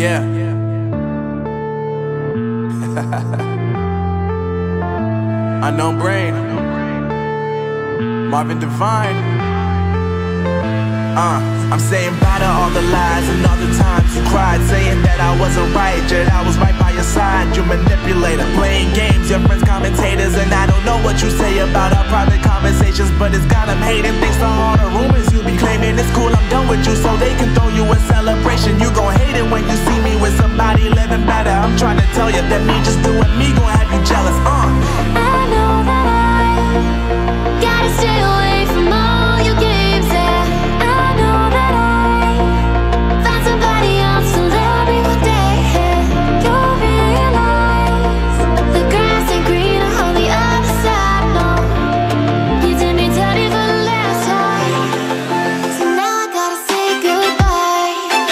Yeah. Unknown Brain, Marvin Devine. I'm saying bye to all the lies and all the times you cried, saying that I wasn't right, yet I was right by your side. You manipulator, playing games, your friends commentators, and I don't know what you say about our private conversations, but it's got them hating. Thanks to all the rumors you be claiming. It's cool, I'm done with you, so they can throw you a celebration. You gon' hate it when you see me with somebody living better. I'm trying to tell you that me just doing me gon' have you jealous. I know that I gotta stay away from all your games, yeah. I know that I found somebody else to love me one day, yeah. You'll realize the grass ain't greener on the other side, no. You did me dirty for the last time, so now I gotta say goodbye.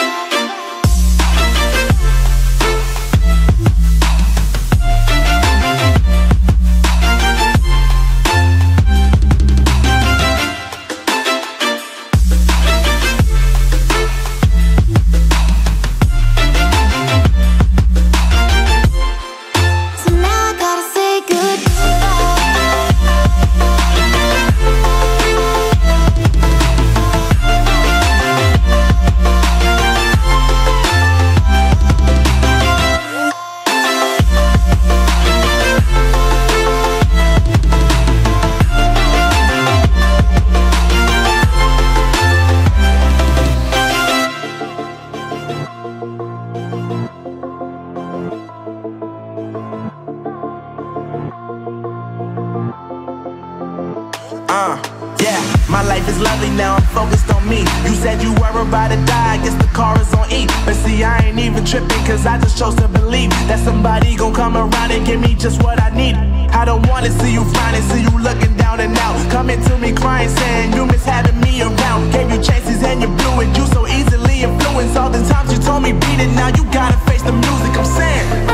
So now I gotta say Yeah, my life is lovely now, I'm focused on me. You said you were about to die, I guess the car is on E. But see, I ain't even tripping, cause I just chose to believe that somebody gon' come around and give me just what I need. I don't wanna see you frowning, see you looking down and out, coming to me crying, saying you miss having me around. Gave you chances and you blew it, you so easily influenced. All the times you told me beat it, now you gotta face the music. I'm saying